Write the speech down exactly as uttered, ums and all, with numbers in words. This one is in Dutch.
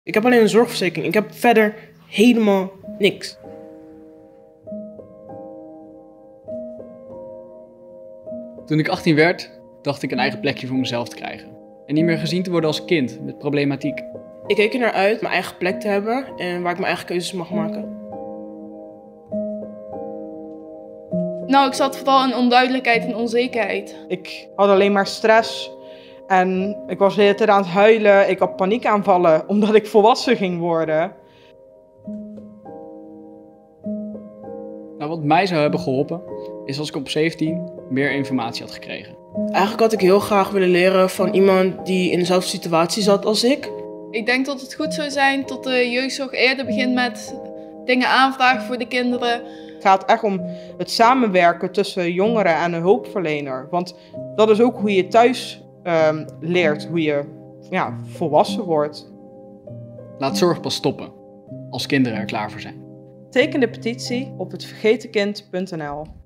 Ik heb alleen een zorgverzekering. Ik heb verder helemaal niks. Toen ik achttien werd, dacht ik een eigen plekje voor mezelf te krijgen. En niet meer gezien te worden als kind met problematiek. Ik keek er naar uit mijn eigen plek te hebben en waar ik mijn eigen keuzes mag maken. Nou, ik zat vooral in onduidelijkheid en onzekerheid. Ik had alleen maar stress en ik was de hele tijd aan het huilen. Ik had paniekaanvallen omdat ik volwassen ging worden. Nou, wat mij zou hebben geholpen, is als ik op zeventien meer informatie had gekregen. Eigenlijk had ik heel graag willen leren van iemand die in dezelfde situatie zat als ik. Ik denk dat het goed zou zijn dat de jeugdzorg eerder begint met dingen aanvragen voor de kinderen. Het gaat echt om het samenwerken tussen jongeren en een hulpverlener. Want dat is ook hoe je thuis uh, leert, hoe je ja, volwassen wordt. Laat zorg pas stoppen, als kinderen er klaar voor zijn. Teken de petitie op het vergetenkind punt n l.